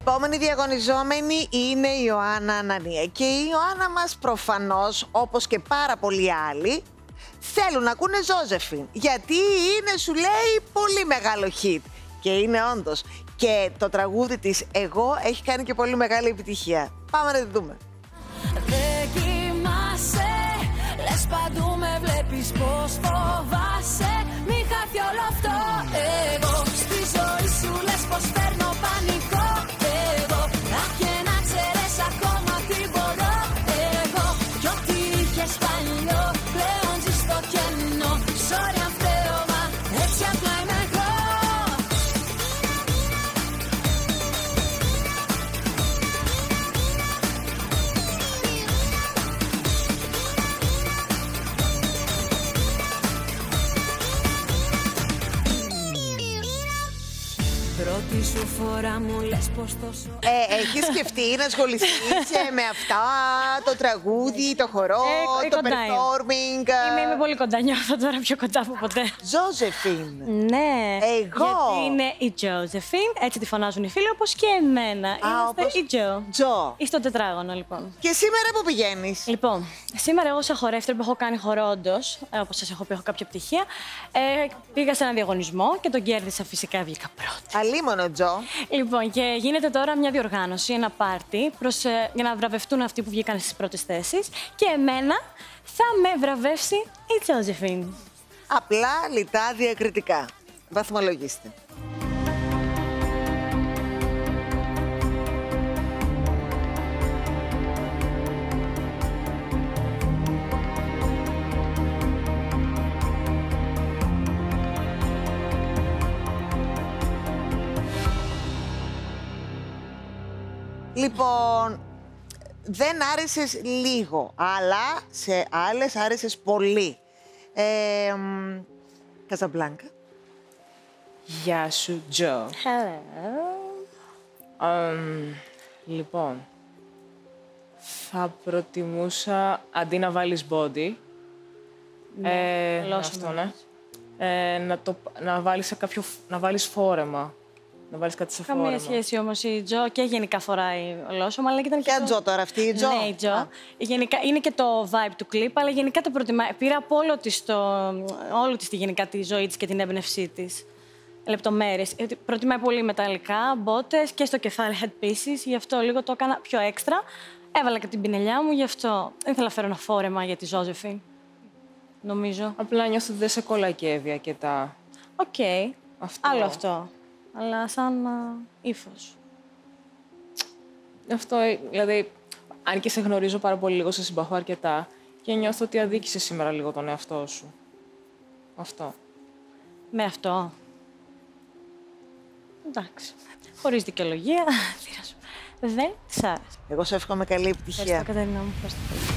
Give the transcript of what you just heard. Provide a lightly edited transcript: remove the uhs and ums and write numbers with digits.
Επόμενη διαγωνιζόμενη είναι η Ιωάννα Ανανία. Και η Ιωάννα μας προφανώς, όπως και πάρα πολλοί άλλοι, θέλουν να ακούνε Ζώζεφιν. Γιατί είναι, σου λέει, πολύ μεγάλο hit. Και είναι όντως. Και το τραγούδι της «Εγώ» έχει κάνει και πολύ μεγάλη επιτυχία. Πάμε να τη δούμε. Δεν κοιμάσαι, λες παντού με βλέπεις πως φοβάσαι. Μη χάθει όλο αυτό. Εγώ στη ζωή σου λες πως φέρνω πανικό. Εγώ αχ και να ξέρεις ακόμα τι μπορώ. Εγώ κι ό,τι είχες παλιό πλέον ζεις στο κενό. Sorry αν φταίω μα έτσι απλά είμαι εγώ. Πρώτη σου φορά μου λες πως τόσο... Έχεις σκεφτεί να ασχοληθείς με αυτά, το τραγούδι, το χορό, το performing? Είμαι πολύ κοντά, νιώθω τώρα πιο κοντά από ποτέ. Ζώζεφιν. Ναι. Εγώ. Γιατί είναι η Τζόζεφιν, έτσι τη φωνάζουν οι φίλοι, όπως και εμένα. Είμαστε η Τζο. Τζο. Ή στο τετράγωνο, λοιπόν. Και σήμερα που πηγαίνεις? Λοιπόν, σήμερα εγώ σαν χορεύτρια που έχω κάνει χορό όντως, όπως σας έχω πει, έχω κάποια πτυχία, πήγα σε ένα διαγωνισμό και τον κέρδισα φυσικά, βγήκα πρώτη. Αλίμονο, Τζο. Λοιπόν, και γίνεται τώρα μια διοργάνωση, ένα πάρτι, για να βραβευτούν αυτοί που βγήκαν στις πρώτες θέσεις και εμένα θα με βραβεύσει η Τζόζεφιν. Απλά, λιτά, διακριτικά. Βαθμολογήστε. Λοιπόν, δεν άρεσες λίγο, αλλά σε άλλες άρεσες πολύ. Καζαμπλάνκα. Γεια σου, Τζο. Hello. Λοιπόν, θα προτιμούσα αντί να βάλεις body, αυτό, ναι, να βάλεις φόρεμα. Να βάλεις κάτι σε φόρεμα. Καμία σχέση όμως η Τζο και γενικά φοράει ολόσωμα, αλλά ήταν και Ποια Τζο τώρα αυτή, η Τζο? Ναι, η Τζο. Γενικά, είναι και το vibe του κλιπ, αλλά γενικά το προτιμάει. Πήρα από όλη της γενικά τη ζωή της και την έμπνευσή της. Λεπτομέρειες. Προτιμάει πολύ μεταλλικά, μπότες και στο κεφάλι headpieces, γι' αυτό λίγο το έκανα πιο έξτρα. Έβαλα και την πινελιά μου, γι' αυτό δεν ήθελα να φέρω ένα φόρεμα για τη Ζώζεφιν. Νομίζω. Απλά νιώθω ότι δεν σε κολακεύει αρκετά. Οκ. Αυτό. Άλλο αυτό. Αλλά σαν ύφος. Αυτό, δηλαδή, αν και σε γνωρίζω πάρα πολύ λίγο, σε συμπαθώ αρκετά και νιώθω ότι αδίκησες σήμερα λίγο τον εαυτό σου. Αυτό. Με αυτό. Εντάξει. Χωρίς δικαιολογία, δεν σ' άρεσε. Εγώ σου εύχομαι καλή επιτυχία. Ευχαριστώ, Κατερίνα μου. Ευχαριστώ πολύ.